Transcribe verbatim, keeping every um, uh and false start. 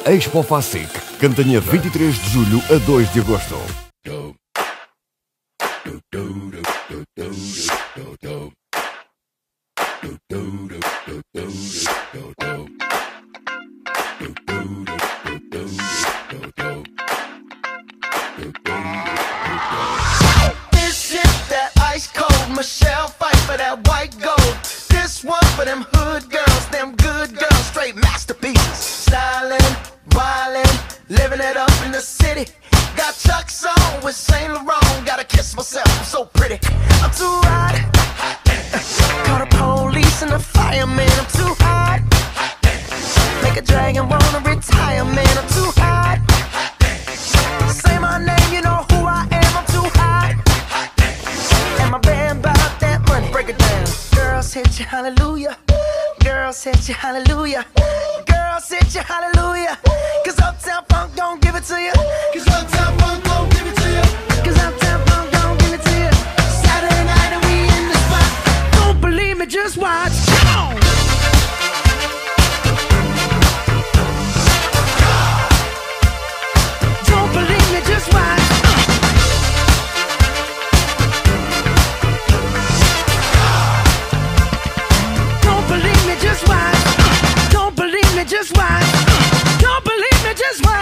Expo Facic, Cantanhede vinte e três de julho a dois de agosto. This shit that ice cold, Michelle fight for that white gold. This one for them hood girls, them good girls, straight masterpieces. Stylin', wildin', living it up in the city. Got Chuck's on with Saint Laurent, gotta kiss myself, I'm so pretty. I'm too hot. Call the police and the fireman, I'm too hot. Make a dragon wanna retire, man, I'm too hot. Say my name, you know who I am, I'm too hot. And my band bought that money, break it down. Girls hit you, hallelujah. Girls hit you, hallelujah. Girls hit you, hallelujah. Cause Uptown Funk don't give it to you. Cause Uptown Funk don't give it to you. Cause Uptown Funk don't give it to you. Saturday night and we in the spot. Don't believe me, just watch. Don't believe me, just watch. Don't believe me, just watch. Don't believe me, just watch. Don't believe me, just watch.